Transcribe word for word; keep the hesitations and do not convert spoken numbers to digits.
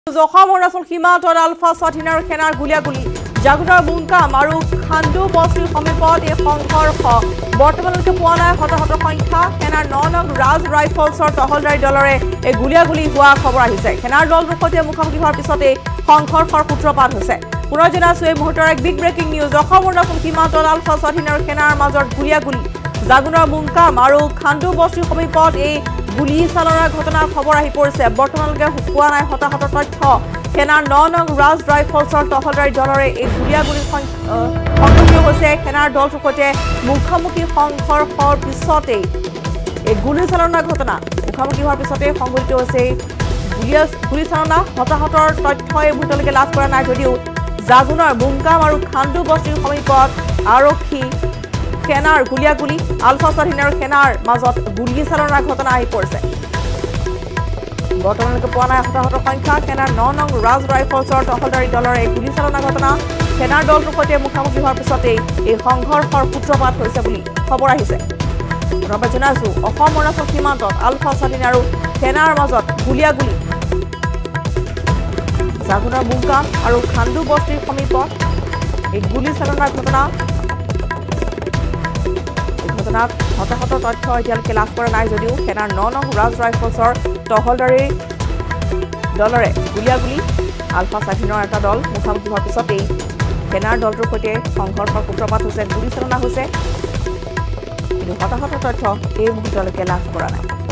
অসম অৰুণাচল সীমান্তত আলফা স্বাধীনৰ সেনাৰ গুলিয়াগুলি জাগুনৰ মুংকাম আৰু খাণ্ডু বস্তিৰ সমীপত এই সংঘৰ্ষ বৰ্তমানলৈকে পোৱা নাই হতাহতৰ সংখ্যা সেনাৰ ন নং ৰাজ ৰাইফলছৰ তহলদাৰী দলৰে এই গুলিয়াগুলি হোৱা খবৰ আহিছে সেনাৰ দলটোৰ সৈতে মুখামুখি হোৱাৰ পিছতে সংঘৰ্ষৰ সূত্ৰপাত হৈছে পুনৰ জনাইছো এই মুহূৰ্তৰ এক big breaking news Assam Arunachal সীমান্তত আলফা স্বাধীনৰ সেনাৰ মাজত গুলিয়াগুলি জাগুনৰ মুংকাম আৰু খাণ্ডু বস্তিৰ সমীপত এই গুলি চালনাৰ ঘটনাৰ খবৰ আহি পৰিছে বৰ্তমানলৈকে পোৱা নাই হতাহতৰ তথ্য সেনাৰ ন নং ৰাজ ৰাইফলছৰ তহলদাৰী দলৰে এই গুলিয়াগুলি সংঘটিত হৈছে সেনাৰ দলটোৰ সৈতে মুখামুখি সংঘৰ্ষৰ পিছতে এই গুলি চালনাৰ ঘটনা মুখামুখি হোৱাৰ পিছতে সংঘটিত হৈছে গুলি চালনা হতাহতৰ তথ্য এই মুহূৰ্তলৈকে লাভ কৰা নাই যদিও জাগুনৰ মুংকাম আৰু খাণ্ডু বস্তিৰ সমীপত আৰক্ষী সেনাৰ গুলিয়াগুলি আলফা স্বাধীনৰ সেনাৰ মাজত গুলি চালনাৰ ঘটনা আহি পৰিছে বৰ্তমানলৈকে পোৱা নাই হতাহতৰ সংখ্যা সেনাৰ ন নং ৰাজ ৰাইফলছৰ তহলদাৰী দলৰ এই গুলি চালনা ঘটনা সেনাৰ দলটোৰ সৈতে মুখামুখি হোৱাৰ পিছতেই এই সংঘৰ্ষৰ সূত্ৰপাত হৈছে বুলি খবৰ আহিছে পুনৰ জনাইছো অসম অৰুণাচল সীমান্তত আলফা স্বাধীন আৰু সেনাৰ মাজত গুলিয়াগুলি জাগুনৰ মুংকাম আৰু খাণ্ডু বস্তিৰ সমীপত এই গুলি চালনাৰ ঘটনা ঘটনাত হতাহতৰ তথ্য এতিয়ালৈকে লাভ কৰা নাই যদিও সেনাৰ ন নং ৰাজ ৰাইফলছৰ তহলদাৰী দলৰে গুলিয়াগুলি আলফা স্বাধীনৰ এটা দল মুখামুখি হোৱাৰ পিছতেই সেনাৰ দলটোৰ সৈতে সংঘৰ্ষৰ সূত্ৰপাত হৈছে গুলি চালনা হৈছে কিন্তু হতাহতৰ তথ্য এই মুহূৰ্তলৈকে লাভ কৰা নাই